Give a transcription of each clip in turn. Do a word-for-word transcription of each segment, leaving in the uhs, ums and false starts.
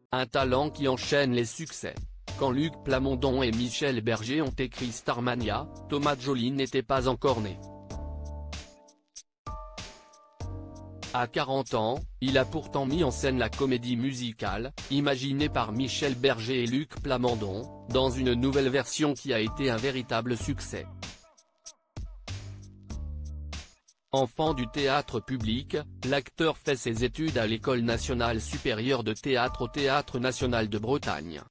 un talent qui enchaîne les succès. Quand Luc Plamondon et Michel Berger ont écrit Starmania, Thomas Joly n'était pas encore né. À quarante ans, il a pourtant mis en scène la comédie musicale, imaginée par Michel Berger et Luc Plamondon, dans une nouvelle version qui a été un véritable succès. Enfant du théâtre public, l'acteur fait ses études à l'École nationale supérieure de théâtre au Théâtre national de Bretagne.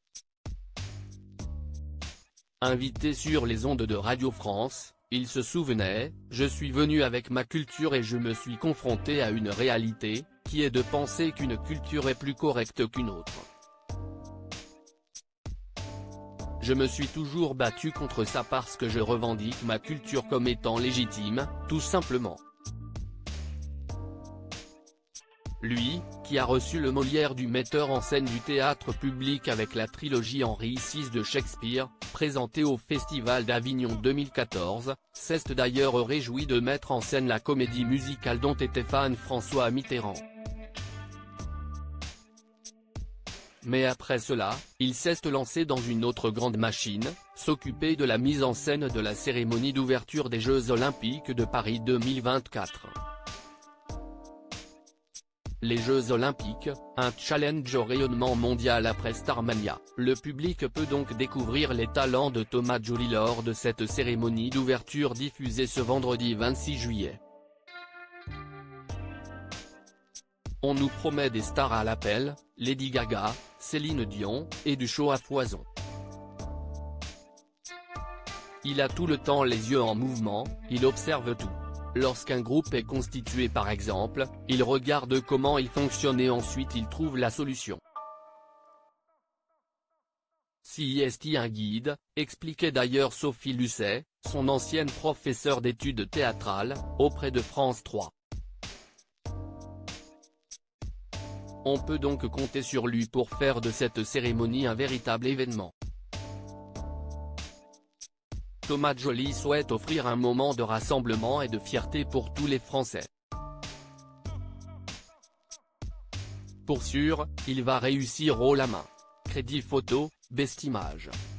Invité sur les ondes de Radio France, il se souvenait « Je suis venu avec ma culture et je me suis confronté à une réalité, qui est de penser qu'une culture est plus correcte qu'une autre. Je me suis toujours battu contre ça parce que je revendique ma culture comme étant légitime, tout simplement. » Lui, qui a reçu le Molière du metteur en scène du théâtre public avec la trilogie Henri six de Shakespeare, présentée au Festival d'Avignon deux mille quatorze, s'est d'ailleurs réjoui de mettre en scène la comédie musicale dont était fan François Mitterrand. Mais après cela, il s'est lancé dans une autre grande machine, s'occuper de la mise en scène de la cérémonie d'ouverture des Jeux Olympiques de Paris deux mille vingt-quatre. Les Jeux Olympiques, un challenge au rayonnement mondial après Starmania. Le public peut donc découvrir les talents de Thomas Joly lors de cette cérémonie d'ouverture diffusée ce vendredi vingt-six juillet. On nous promet des stars à l'appel, Lady Gaga, Céline Dion, et du show à foison. Il a tout le temps les yeux en mouvement, il observe tout. Lorsqu'un groupe est constitué par exemple, il regarde comment il fonctionne et ensuite il trouve la solution. Si est un guide, expliquait d'ailleurs Sophie Lucet, son ancienne professeure d'études théâtrales, auprès de France trois. On peut donc compter sur lui pour faire de cette cérémonie un véritable événement. Thomas Joly souhaite offrir un moment de rassemblement et de fierté pour tous les Français. Pour sûr, il va réussir haut la main. Crédit photo, Bestimage.